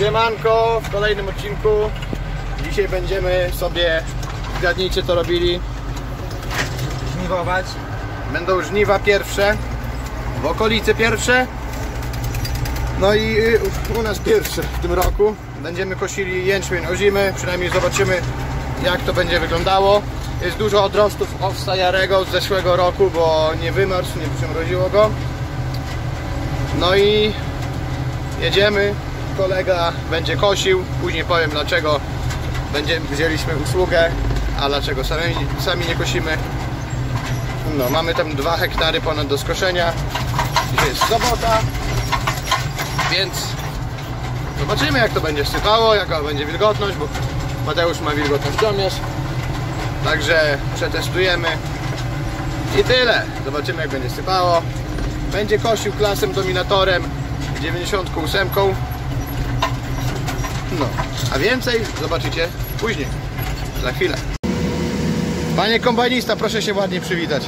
Siemanko, w kolejnym odcinku. Dzisiaj będziemy sobie, zgadnijcie co robili, żniwować. Będą żniwa pierwsze, w okolicy pierwsze. No i u nas pierwsze w tym roku. Będziemy kosili jęczmień ozimy, przynajmniej zobaczymy jak to będzie wyglądało. Jest dużo odrostów owsa jarego z zeszłego roku, bo nie wymarzł, nie przymroziło go. No i jedziemy, kolega będzie kosił, później powiem dlaczego wzięliśmy usługę, a dlaczego sami nie kosimy. No, mamy tam 2 hektary ponad do skoszenia. Dzisiaj jest sobota, więc zobaczymy jak to będzie sypało, jaka będzie wilgotność, bo Mateusz ma wilgotnościomierz. Także przetestujemy i tyle. Zobaczymy jak będzie sypało. Będzie kosił klasem dominatorem 98. No, a więcej zobaczycie później, za chwilę. Panie kombajnista, proszę się ładnie przywitać.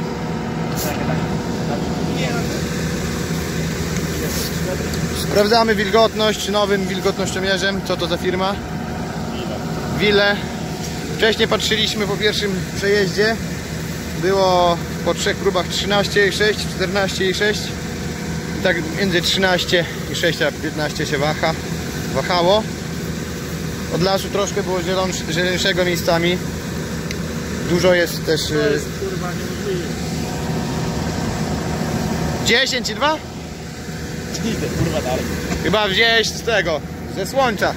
Sprawdzamy wilgotność nowym wilgotnościomierzem. Co to za firma? Wille. Wcześniej patrzyliśmy po pierwszym przejeździe. Było po 3 próbach 13,6, 14,6. I tak między 13,6 a 15 się wahało. Od lasu troszkę było zieleńszego miejscami. Dużo jest też... To jest kurwa niemożliwe. 10,2? Idę kurwa dalej. Chyba wziąłeś z tego, ze słońca.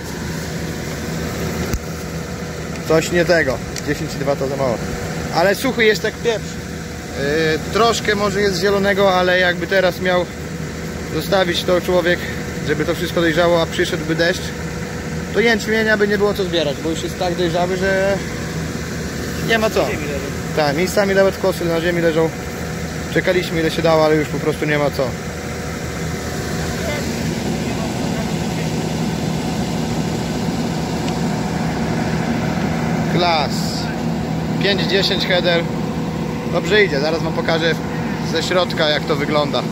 Coś nie tego. 10,2 to za mało. Ale suchy jest jak pieprz. Troszkę może jest zielonego, ale jakby teraz miał zostawić to człowiek, żeby to wszystko dojrzało, a przyszedłby deszcz, to jęczmienia by nie było co zbierać, bo już jest tak dojrzały, że nie ma co. Tak, miejscami nawet kosy na ziemi leżą. Czekaliśmy ile się dało, ale już po prostu nie ma co. Klas 5-10 header. Dobrze idzie, zaraz wam pokażę ze środka jak to wygląda.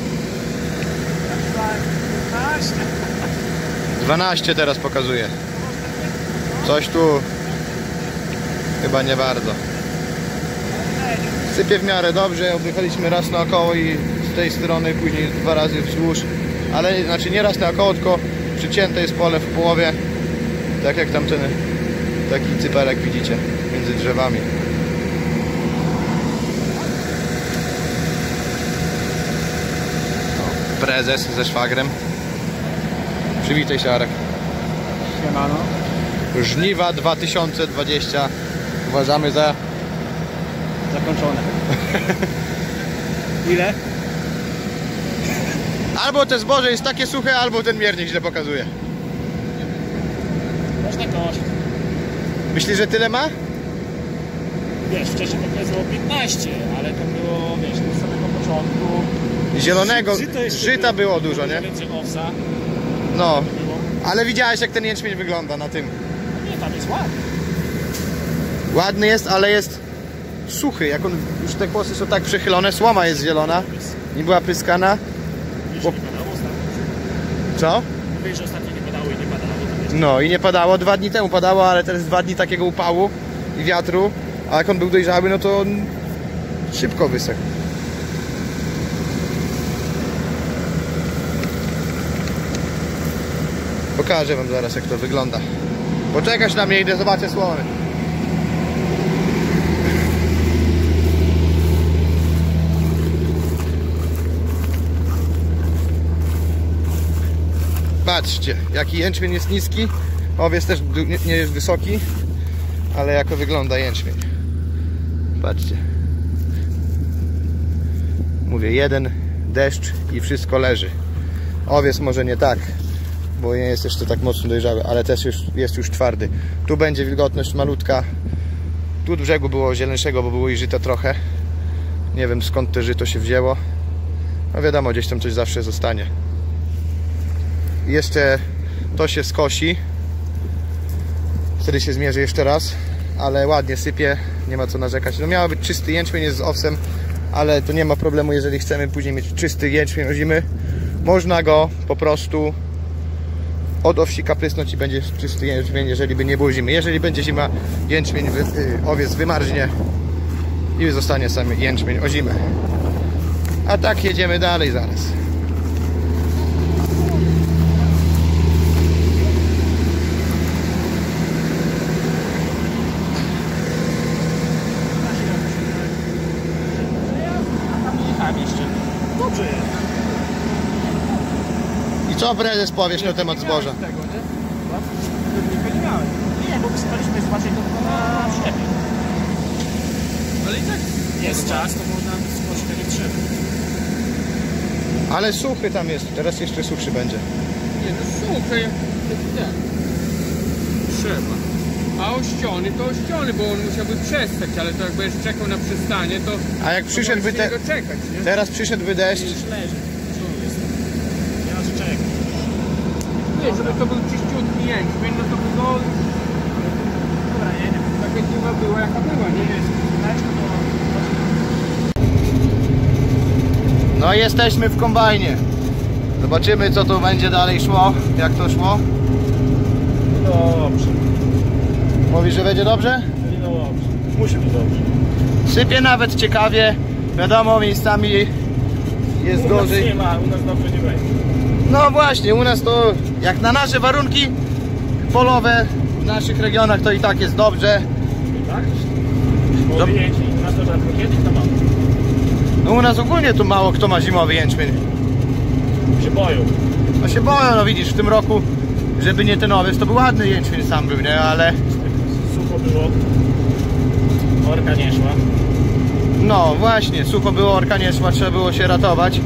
12 teraz pokazuje. Coś tu chyba nie bardzo. Sypie w miarę dobrze, objechaliśmy raz naokoło i z tej strony, później 2 razy wzdłuż. Ale znaczy nie raz naokoło, tylko przycięte jest pole w połowie. Tak jak tamten taki cypelek widzicie między drzewami. O, prezes ze szwagrem. Przywitaj się, Arek. Siemano. Żniwa 2020 uważamy za Zakończone. Ile? albo te zboże jest takie suche, albo ten miernik źle pokazuje. Można kosić. Myślisz, że tyle ma? Wiesz, wcześniej pokazywało 15, ale to było, wiesz, od samego początku. Zielonego, żyta było dużo, nie? Więcej owsa. No, ale widziałeś jak ten jęczmień wygląda na tym. Nie, tam jest ładny. Ładny jest, ale jest suchy. Jak on, już te kłosy są tak przechylone, słoma jest zielona, nie była pryskana. Wiesz, nie padało ostatnio. Co? Wiesz, że ostatnio nie padało i nie padało. No i nie padało, 2 dni temu padało, ale teraz 2 dni takiego upału i wiatru, a jak on był dojrzały, no to on szybko wysechł. Pokażę wam zaraz jak to wygląda. Poczekasz na mnie, idę zobaczę słomy. Patrzcie, jaki jęczmień jest niski. Owiec też nie jest wysoki, ale jako wygląda jęczmień. Patrzcie. Mówię, jeden deszcz i wszystko leży. Owiec może nie tak, bo nie jest jeszcze tak mocno dojrzały, ale też jest już twardy. Tu będzie wilgotność malutka. Tu od brzegu było zieleńszego, bo było i żyta trochę. Nie wiem skąd to żyto się wzięło. No wiadomo, gdzieś tam coś zawsze zostanie. Jeszcze to się skosi. Wtedy się zmierzy jeszcze raz. Ale ładnie sypie, nie ma co narzekać. No miał być czysty jęczmień, jest z owsem, ale to nie ma problemu, jeżeli chcemy później mieć czysty jęczmień ozimy. Można go po prostu od owsika prysnąć i będzie czysty jęczmień, jeżeli by nie było zimy. Jeżeli będzie zima, jęczmień, owiec wymarznie i zostanie sam jęczmień o zimę. A tak jedziemy dalej zaraz. Dobrze jest. I co prezes powiesz na temat zboża? Tego, nie? Nie miałem. Nie, bo wysypaliśmy zobaczyć to tylko na przyczepie. Ale i tak jest czas, to można skosić tak jak trzeba. Ale suchy tam jest, teraz jeszcze suchszy będzie. Nie, no suchy jak ten. Trzeba. A ościony to ościony, bo on musiałby przestać, ale to jak będziesz czekał na przystanie, to... A jak przyszedłby to możesz czekać, nie? teraz przyszedłby deszcz, Już leży. Co jest? Ja aż czekam. Nie, żeby to był czyściutki jęczmień, no to by go... Dobra, jedziemy. Taka dziwa była jaka była, nie? no jesteśmy w kombajnie. Zobaczymy co tu będzie dalej szło, jak to szło. Dobrze. Mówisz, że będzie dobrze? No dobrze. Musi być dobrze. Sypie nawet ciekawie, wiadomo miejscami jest U nas gorzej. nie ma, u nas dobrze nie będzie. No właśnie, u nas to jak na nasze warunki polowe w naszych regionach to i tak jest dobrze. Tak? Bo wyjęci, u nas to rzadko kiedyś to ma. No u nas ogólnie tu mało kto ma zimowy jęczmień. Się boją. No się boją, no widzisz, w tym roku, żeby nie ten owiec, to był ładny jęczmień sam był, nie? Ale Sucho było. Orka nie szła. no właśnie, sucho było, orka nie szła, trzeba było się ratować.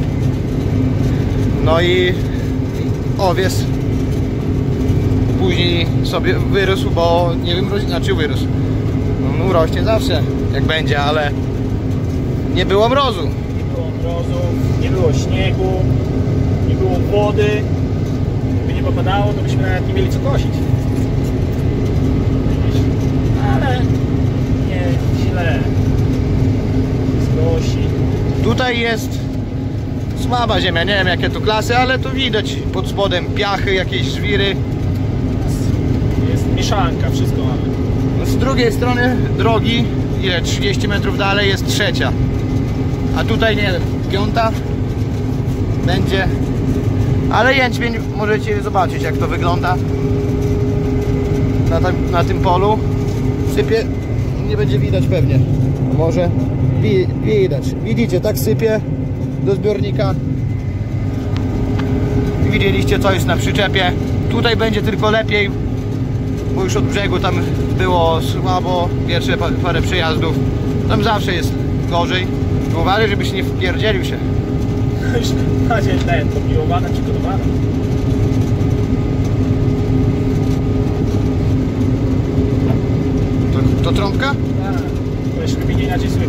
No i owiec później sobie wyrósł, bo nie wiem, znaczy wyrósł. No urośnie zawsze, jak będzie, ale nie było mrozu. Nie było mrozu, nie było śniegu, nie było wody. Gdyby nie popadało, to byśmy nawet nie mieli co kosić. Ale nie źle. Skosi. Tutaj jest słaba ziemia, nie wiem jakie to klasy, ale tu widać pod spodem piachy, jakieś żwiry. Jest mieszanka, wszystko mamy. No z drugiej strony drogi, ile 30 metrów dalej jest trzecia. A tutaj nie wiem, piąta będzie. Ale jęczmień możecie zobaczyć jak to wygląda na tym polu. Sypie, nie będzie widać pewnie. Może widać. Widzicie, tak sypie do zbiornika. Widzieliście co jest na przyczepie. Tutaj będzie tylko lepiej, bo już od brzegu tam było słabo, pierwsze parę przejazdów. Tam zawsze jest gorzej. Uważaj, żebyś nie wpierdzielił się. Już macie ten, popiłowane, przygotowane. To trąbka? Tak. To jeszcze będzie inaczej słychać.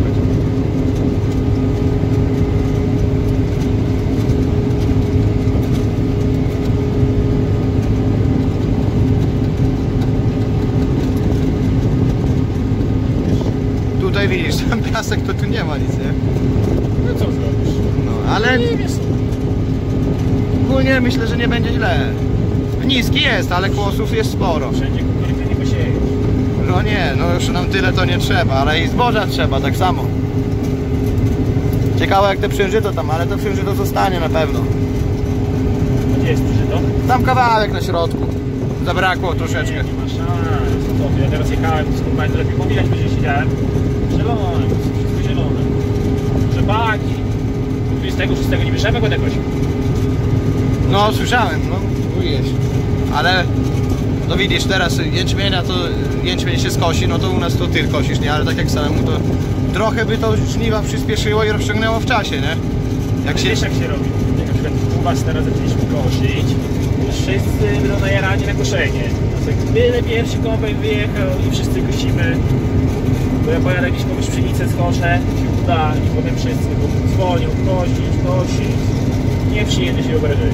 Tutaj widzisz, tam piasek to tu nie ma nic, nie? No co zrobisz? No, ale Nie wiem. ogólnie myślę, że nie będzie źle. Niski jest, ale kłosów jest sporo. Wszędzie kukurydzę nie posiejesz. No nie, no już nam tyle to nie trzeba, ale i zboża trzeba tak samo. Ciekawe jak te przężyto tam, ale to przężyto zostanie na pewno. Gdzie jest żyto? Tam kawałek na środku. Zabrakło troszeczkę. Nie ma szans. To ja teraz jechałem z kombajnem, lepiej było widać, gdzie siedziałem. Zielone, wszystko zielone. Rzepaki. 26 nie bierzemy go jakoś. No słyszałem, no ujesz. Ale no widzisz, teraz jęczmienia to jęczmień się skosi, no to u nas to ty kosisz, nie? Ale tak jak samemu to trochę by to żniwa przyspieszyło i rozciągnęło w czasie, nie? Jak się... Wiesz jak się robi? Jak na przykład u was teraz zaczęliśmy kosić, wszyscy będą najarani na koszenie. Tak byle pierwszy kombajn wyjechał i wszyscy kosimy. Bo ja pojadę gdzieś komuś pszenicę skoszę, się uda i potem wszyscy dzwonią, kosić. Nie przyjedzie się obrażeni.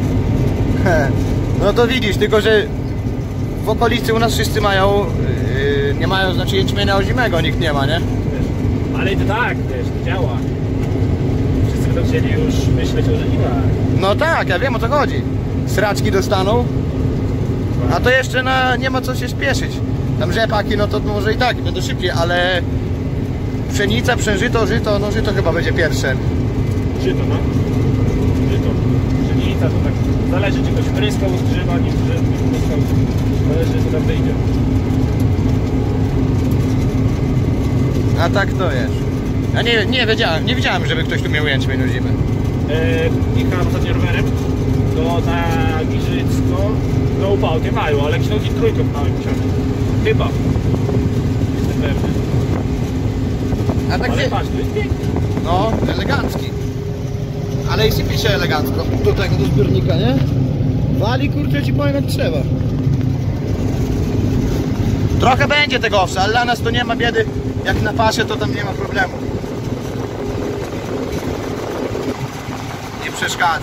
No to widzisz, tylko że w okolicy u nas wszyscy mają, nie mają znaczy jęczmienia ozimego, nikt nie ma, nie? Ale to tak, wiesz, to działa. Wszyscy będą chcieli już myśleć o żeniwach. No tak, ja wiem o co chodzi. sraczki dostaną. A to jeszcze nie ma co się spieszyć. Tam rzepaki, no to może i tak, będą szybciej, ale pszenica, przężyto, żyto, no żyto chyba będzie pierwsze. Żyto, no. Żyto. Pszenica to tak zależy, czy ktoś pryskał, zgrzywa, nie pryskał. Zależy, co tam wyjdzie. A tak to jest. Ja nie wiedziałem, żeby ktoś tu miał jęczmień na zimę. Jechałem ostatnio rowerem, to na Giżycko, no upałkę mają, ale kształci trójką małym książkę. Chyba. Jestem pewny. A tak Ale wie... patrz, to jest piękny. No, elegancki. Ale i sypie się elegancko. Do tego, do zbiornika, nie? Wali, kurczę, ci powiem jak trzeba. Trochę będzie tego owsa, ale dla nas to nie ma biedy. Jak na pasie, to tam nie ma problemu. Nie przeszkadza.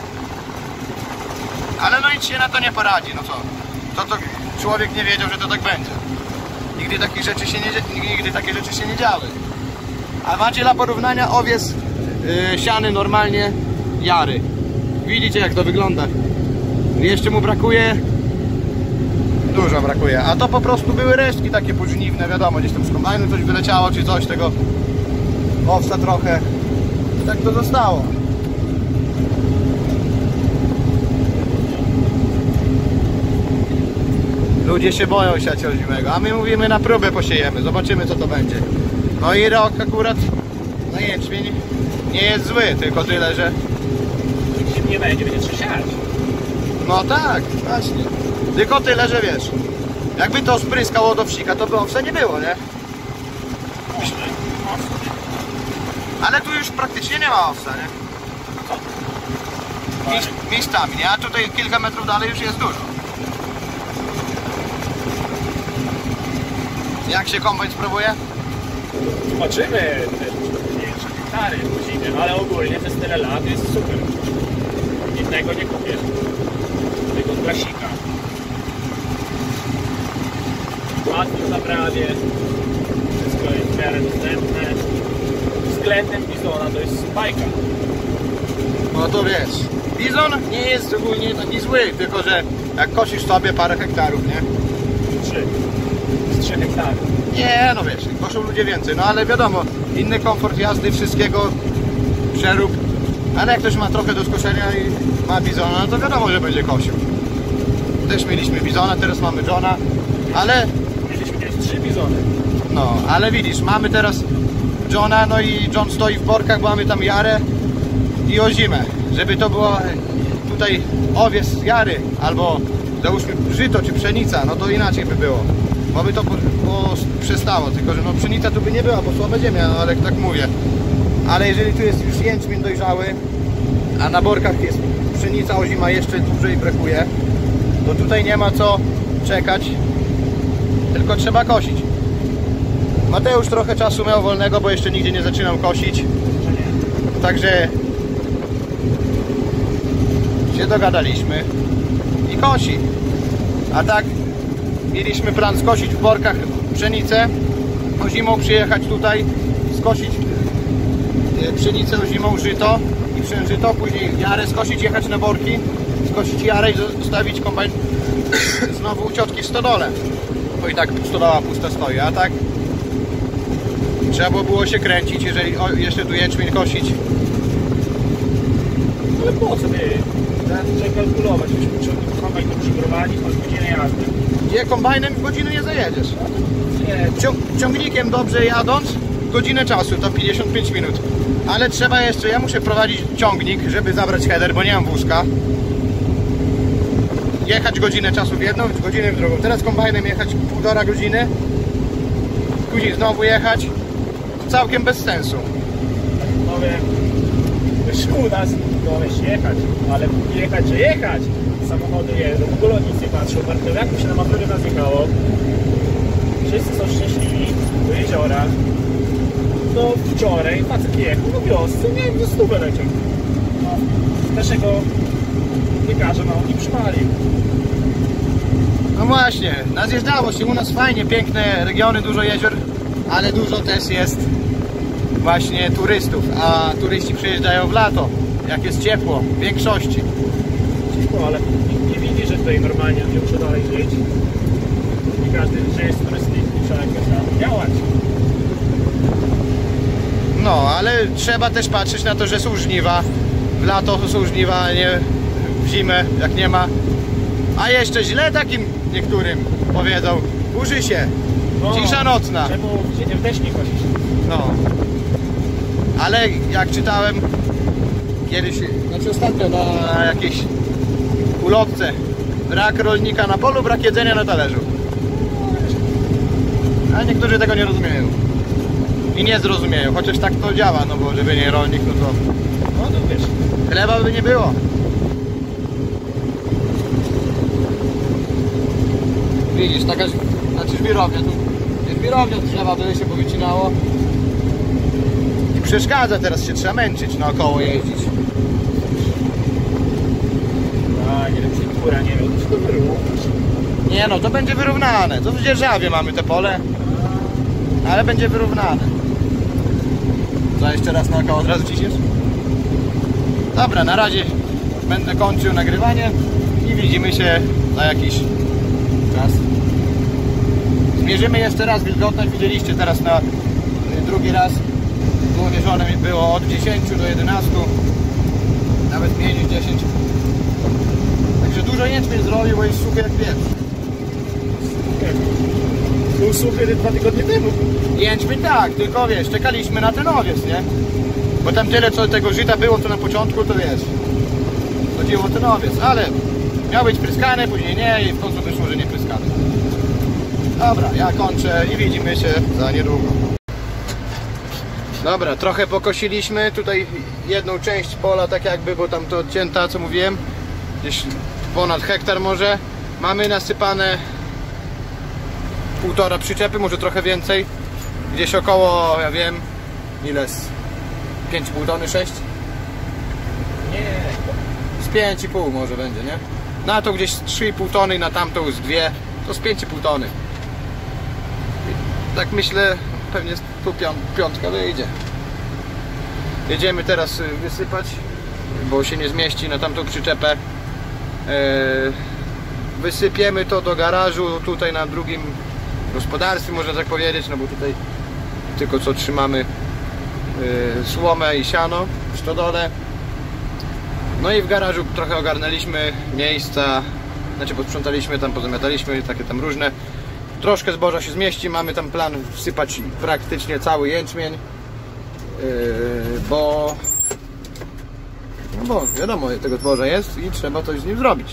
Ale no nic się na to nie poradzi, no co? To człowiek nie wiedział, że to tak będzie. Nigdy takie rzeczy się nie działy. A macie dla porównania owiec siany normalnie jary. Widzicie jak to wygląda. Jeszcze mu brakuje. Dużo brakuje. A to po prostu były resztki takie pożniwne, wiadomo, gdzieś tam z kombajnu coś wyleciało, czy coś tego owsa trochę. Tak to zostało. Ludzie się boją siać ozimego, a my mówimy na próbę posiejemy, zobaczymy co to będzie. No i rok akurat na jęczmień nie jest zły, tylko tyle, że... Jak się nie będzie trzeba siać. No tak, właśnie. Tylko tyle, że wiesz, jakby to spryskało do wsika, to by owsa nie było, nie? Ale tu już praktycznie nie ma owsa, nie? Miejscami, nie? A tutaj kilka metrów dalej już jest dużo. Jak się kombajn spróbuje? Zobaczymy też mniejsze hektary zimy, ale ogólnie przez tyle lat jest super. Innego nie kupię. Tego klasika. Łatwo w zaprawie. Wszystko jest w miarę dostępne. Względem bizona to jest bajka. No to wiesz, bizon nie jest ogólnie taki zły, tylko że jak kosisz sobie parę hektarów, nie? 3 hektary. Nie, no wiesz, koszą ludzie więcej, no ale wiadomo, inny komfort jazdy, wszystkiego, przerób, ale jak ktoś ma trochę do skoszenia i ma bizona, no to wiadomo, że będzie kosił. Też mieliśmy bizona, teraz mamy Johna, ale... Mieliśmy kiedyś 3 bizony. No, ale widzisz, mamy teraz Johna, no i John stoi w borkach, bo mamy tam jarę i ozimę. Żeby to było tutaj owiec jary, albo załóżmy żyto czy pszenica, no to inaczej by było. Bo by to przestało, tylko że no pszenica tu by nie była, bo słaba ziemia, no ale tak mówię. Ale jeżeli tu jest już jęczmień dojrzały, a na borkach jest pszenica ozima, jeszcze dłużej brakuje, to tutaj nie ma co czekać, tylko trzeba kosić. Mateusz trochę czasu miał wolnego, bo jeszcze nigdzie nie zaczynał kosić. Także się dogadaliśmy i kosi. A tak mieliśmy plan skosić w borkach pszenicę, zimą przyjechać tutaj, skosić pszenicę zimą, żyto i przężyto, później jarę skosić, jechać na borki, skosić jarę i zostawić kombajn znowu u ciotki w stodole, bo i tak stodoła pusta stoi, a tak trzeba było się kręcić, jeżeli jeszcze tu jęczmień kosić. Ale po co ty? Trzeba kalkulować, już kombajn to przyprowadzić, masz godzinę jazdy. Gdzie kombajnem godziny nie zajedziesz. Nie, Ciągnikiem dobrze jadąc, godzinę czasu, to 55 minut. Ale trzeba jeszcze, ja muszę prowadzić ciągnik, żeby zabrać header, bo nie mam wózka. Jechać godzinę czasu w jedną, godzinę w drugą. Teraz kombajnem jechać 1,5 godziny. Później znowu jechać. Całkiem bez sensu. powiem, szkoda no, jechać, ale jechać, że jechać. Samochody jeżdżą, w ogóle nic nie patrzą. Jak się na Mazurę nazywało, wszyscy są szczęśliwi, do jeziora. No wczoraj facet jechał na wiosce, nie wiem, ze 100 leciał. No, naszego piekarza no i przypalił. No właśnie, nazjeżdżało się u nas fajnie, piękne regiony, dużo jezior, ale dużo też jest właśnie turystów, a turyści przyjeżdżają w lato, jak jest ciepło, w większości. cicho, ale nikt nie widzi, że tutaj normalnie ludzie muszą dalej żyć. I każdy, że jest turystyki, trzeba jakoś tam działać. No, ale trzeba też patrzeć na to, że są żniwa. W lato są żniwa, a nie w zimę, jak nie ma. A jeszcze źle takim niektórym powiedzą, kurzy się, cisza nocna. Czemu się nie w deszcz nie kosić? No. Ale jak czytałem kiedyś, znaczy ostatnio na jakiejś ulotce, brak rolnika na polu, brak jedzenia na talerzu. A niektórzy tego nie rozumieją. I nie zrozumieją, chociaż tak to działa, no bo żeby nie rolnik, no to... No to wiesz. Chleba by nie było. Widzisz, taka, znaczy żwirownia tu. Jest żwirownia, drzewa by się powycinało. I przeszkadza, teraz się trzeba męczyć naokoło jeździć. A nie wiem, czy kura nie wiem, czy to wyrównasz. Nie no, to będzie wyrównane. To w dzierżawie mamy te pole. Ale będzie wyrównane. Co, jeszcze raz naokoło od razu ciśniesz? Dobra, na razie będę kończył nagrywanie i widzimy się za jakiś czas. Zmierzymy jeszcze raz wilgotność. Widzieliście teraz na drugi raz. Było mierzone, było od 10 do 11. Nawet mniej niż 10. Także dużo jęczmień zrobił, bo jest suchy jak pieprz. Był suchy 2 tygodnie temu. Jęczmień tak, tylko wiesz, czekaliśmy na ten owiec, nie? Bo tam tyle co tego żyta było, to na początku, to wiesz, chodziło o ten owiec, ale miał być pryskany, później nie i w końcu wyszło, że nie pryskany. Dobra, ja kończę i widzimy się za niedługo. Dobra, trochę pokosiliśmy, tutaj jedną część pola tak jakby, bo tam to odcięta, co mówiłem, gdzieś ponad hektar może. Mamy nasypane 1,5 przyczepy, może trochę więcej, gdzieś około, ja wiem, ile z 5,5 tony, 6? Nie. Z 5,5 może będzie, nie? Na to gdzieś 3,5 tony, na tamtą z 2, to z 5,5 tony. Tak myślę, pewnie tu piątka wyjdzie. Jedziemy teraz wysypać, bo się nie zmieści na tamtą przyczepę. Wysypiemy to do garażu, tutaj na drugim gospodarstwie, można tak powiedzieć, no bo tutaj tylko co trzymamy słomę i siano w stodole. No i w garażu trochę ogarnęliśmy miejsca, znaczy posprzątaliśmy tam, pozamiataliśmy, takie tam różne. Troszkę zboża się zmieści, mamy tam plan wsypać praktycznie cały jęczmień, bo wiadomo, tego zboża jest i trzeba coś z nim zrobić.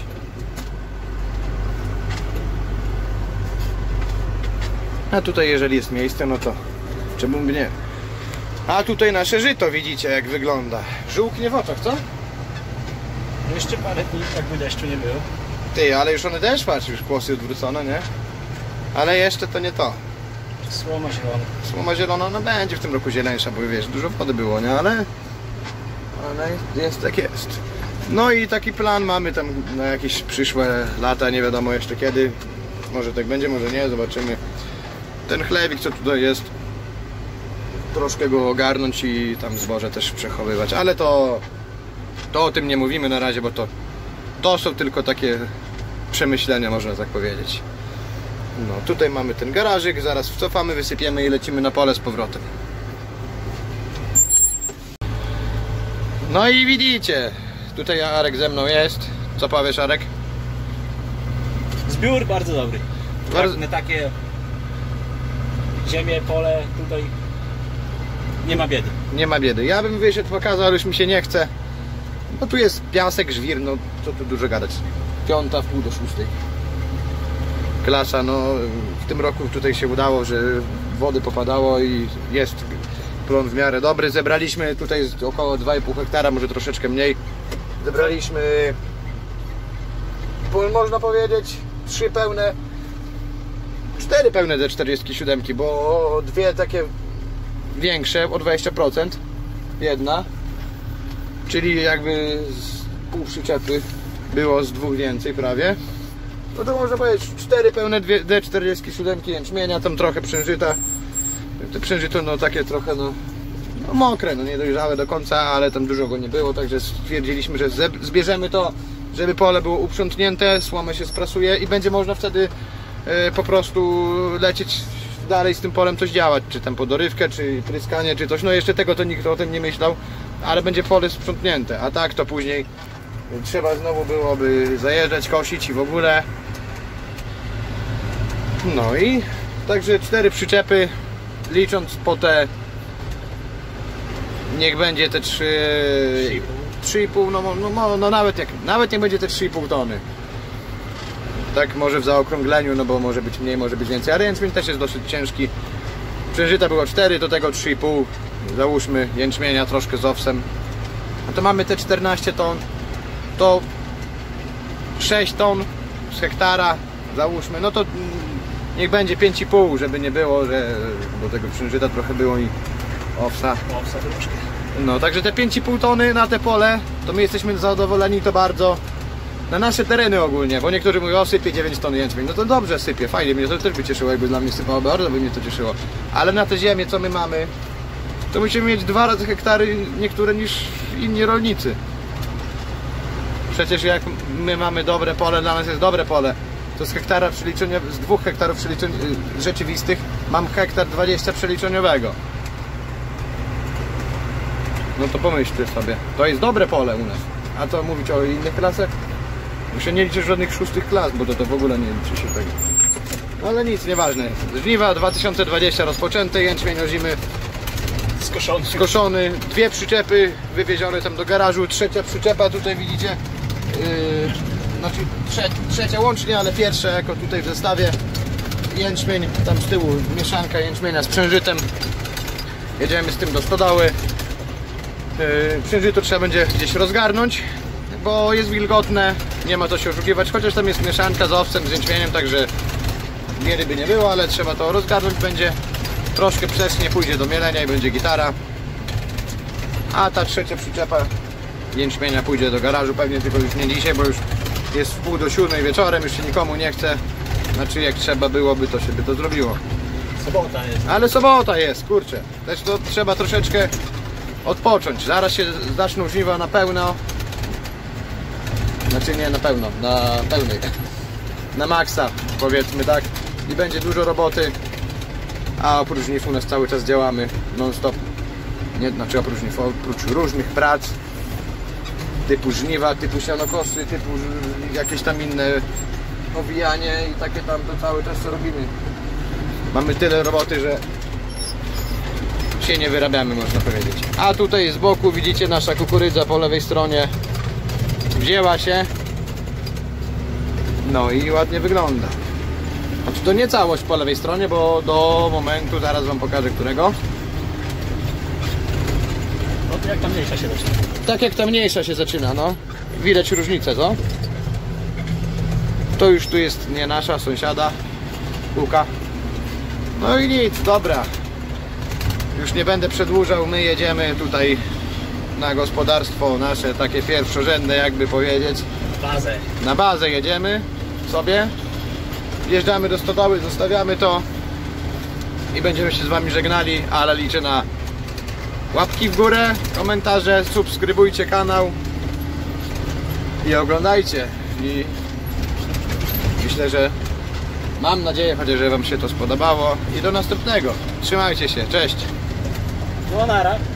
A tutaj jeżeli jest miejsce, no to czemu by nie? A tutaj nasze żyto, widzicie jak wygląda. Żółknie w oczach, co? Jeszcze parę dni, jakby deszczu nie było. Ty, ale już one też, patrz, już kłosy odwrócone, nie? Ale jeszcze to nie to. Słoma zielona. Słoma zielona, no będzie w tym roku zieleńsza, bo wiesz, dużo wody było, nie? Ale jest jak jest. No i taki plan mamy tam na jakieś przyszłe lata, nie wiadomo jeszcze kiedy. Może tak będzie, może nie, zobaczymy. Ten chlewik, co tutaj jest, troszkę go ogarnąć i tam zboże też przechowywać, ale to o tym nie mówimy na razie, bo to są tylko takie przemyślenia, można tak powiedzieć. No, tutaj mamy ten garażyk, zaraz wcofamy, wysypiemy i lecimy na pole z powrotem. No i widzicie, tutaj Arek ze mną jest. Co powiesz, Arek? Zbiór bardzo dobry. Bardzo... Na takie ziemię, pole, tutaj nie ma biedy. Nie ma biedy. Ja bym wyszedł, pokazał, ale już mi się nie chce. No tu jest piasek, żwir, no co tu dużo gadać. 5:30 do 6. Klasa, no w tym roku tutaj się udało, że wody popadało i jest plon w miarę dobry. Zebraliśmy tutaj około 2,5 hektara, może troszeczkę mniej. Zebraliśmy, można powiedzieć, 4 pełne D47, bo 2 takie większe o 20%, jedna, czyli jakby z pół przyczepy było z 2 więcej prawie. No to można powiedzieć 4 pełne D47 jęczmienia, tam trochę przężyta. Te przężyto no takie trochę no mokre, no niedojrzałe do końca, ale tam dużo go nie było, także stwierdziliśmy, że zbierzemy to żeby pole było uprzątnięte, słomę się sprasuje i będzie można wtedy po prostu lecieć dalej z tym polem, coś działać, czy tam podorywkę, czy pryskanie, czy coś. No jeszcze tego to nikt o tym nie myślał, ale będzie pole sprzątnięte, a tak to później trzeba znowu byłoby zajeżdżać, kosić i w ogóle. No i także 4 przyczepy, licząc po te, niech będzie te 3,5, no nawet nie będzie te 3,5 tony. Tak może w zaokrągleniu, no bo może być mniej, może być więcej, ale jęczmień też jest dosyć ciężki. Przeżyta było 4, do tego 3,5, załóżmy jęczmienia troszkę z owsem. A to mamy te 14 ton, to 6 ton z hektara, załóżmy, no to niech będzie 5,5, żeby nie było, że do tego przężyta trochę było i owsa. Owsa troszkę. No, także te 5,5 tony na te pole, to my jesteśmy zadowoleni to bardzo. Na nasze tereny ogólnie, bo niektórzy mówią, o sypie 9 ton jęczmień, no to dobrze sypie, fajnie, mnie to też by cieszyło, jakby dla mnie sypało, bardzo by mnie to cieszyło. Ale na te ziemię, co my mamy, to musimy mieć 2 razy hektary niektóre niż inni rolnicy. Przecież jak my mamy dobre pole, dla nas jest dobre pole, to z hektara z 2 hektarów rzeczywistych mam hektar 20 przeliczeniowego. No to pomyślcie sobie, to jest dobre pole u nas. A co mówić o innych klasach? Jeszcze nie liczę żadnych 6 klas, bo to w ogóle nie liczy się tego. No ale nic, nieważne. Żniwa 2020 rozpoczęte, jęczmień ozimy skoszony, 2 przyczepy wywiezione tam do garażu, 3. przyczepa tutaj widzicie, znaczy trzecia łącznie, ale pierwsza jako tutaj w zestawie. Jęczmień, tam z tyłu mieszanka jęczmienia z przężytem. Jedziemy z tym do stodoły. Przężyto trzeba będzie gdzieś rozgarnąć, bo jest wilgotne, nie ma to się oszukiwać, chociaż tam jest mieszanka z owsem, z jęczmieniem, także biedy by nie było, ale trzeba to rozgarnąć będzie. Troszkę przecznie, pójdzie do mielenia i będzie gitara. A ta 3. przyczepa jęczmienia pójdzie do garażu, pewnie tylko już nie dzisiaj, bo już jest w 6:30 wieczorem, już się nikomu nie chce. Znaczy jak trzeba byłoby, to się by to zrobiło. Sobota jest. Ale sobota jest, kurczę. Też to trzeba troszeczkę odpocząć. Zaraz się zaczną żniwa na pełno. Znaczy nie na pełno, na pełnej. Na maksa, powiedzmy tak. I będzie dużo roboty. A oprócz żniw u nas cały czas działamy non stop. Nie, znaczy oprócz różnych prac typu żniwa, typu sianokosy, typu jakieś tam inne owijanie i takie tam to cały czas co robimy. Mamy tyle roboty, że się nie wyrabiamy, można powiedzieć. A tutaj z boku widzicie nasza kukurydza po lewej stronie wzięła się. No i ładnie wygląda. Znaczy to nie całość po lewej stronie, bo do momentu zaraz wam pokażę którego. No to jak ta mniejsza się zaczyna. Tak jak ta mniejsza się zaczyna, no. Widać różnicę, co? To już tu jest nie nasza, sąsiada. Kółka. No i nic, dobra. Już nie będę przedłużał, my jedziemy tutaj na gospodarstwo nasze, takie pierwszorzędne jakby powiedzieć. Bazę. Na bazę jedziemy sobie. Wjeżdżamy do stodoły, zostawiamy to i będziemy się z wami żegnali, ale liczę na łapki w górę, komentarze, subskrybujcie kanał i oglądajcie. I myślę, że mam nadzieję, chociaż że wam się to spodobało i do następnego. Trzymajcie się, cześć! No nara.